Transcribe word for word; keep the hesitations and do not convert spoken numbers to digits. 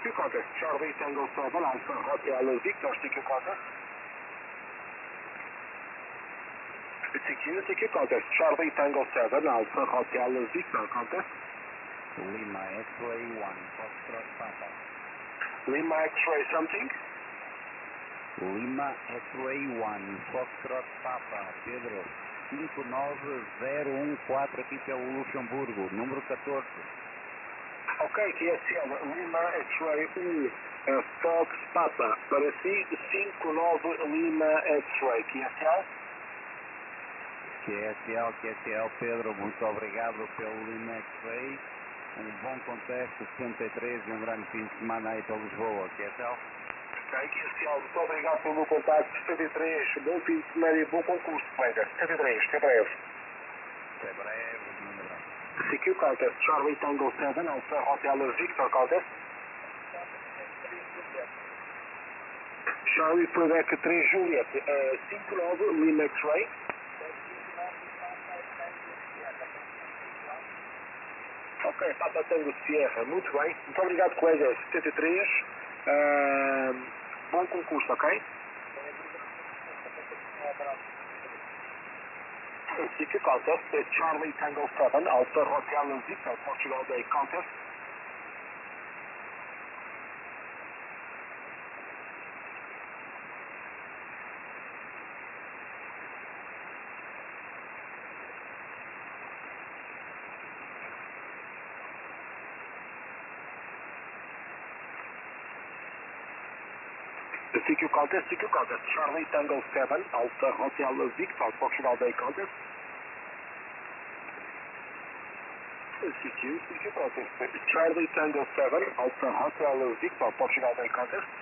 C Q contest, Charlie Tango seven, Alpha Hotel Victor, C Q contest. C Q, C Q contest, Charlie Tango seven, Alpha Hotel Victor contest. Lima X-Ray one, Foxtrot Papa. Lima X-Ray something? Lima X-Ray one, Foxtrot Papa, Pedro, cinco nove zero um quatro aqui pelo Luxemburgo, número catorze. Ok, Q S L, Lima X-Ray um, uh, Fox Papa, para si, cinco nove Lima X-Ray, Q S L? Q S L, Q S L, Pedro, muito obrigado pelo Lima X-Ray. Um bom contexto, setenta e três e um grande fim de semana aí para Lisboa, Q S L. Ok, Q S L, muito obrigado pelo contacto, setenta e três, bom fim de semana e bom concurso, colega. setenta e três, até breve. Até breve, um abraço. C Q contest, Charlie Tango seven, Alpha Hotel Victor contest. Charlie Quebec três Juliet, uh, cinco nove Lima X-Ray. Ok, Papa Tango Sierra, muito bem. Muito obrigado, colega. setenta e três. Uh, bom concurso, ok? C Q contest, Charlie Tango seven, Alpha Hotel Victor, Portugal Day contest. C Q contest, C Q contest, Charlie Tango seven, Alpha Hotel Victor, Portugal Day contest. C Q, C Q contest, Charlie Tango seven, Alpha Hotel Victor, Portugal Day contest.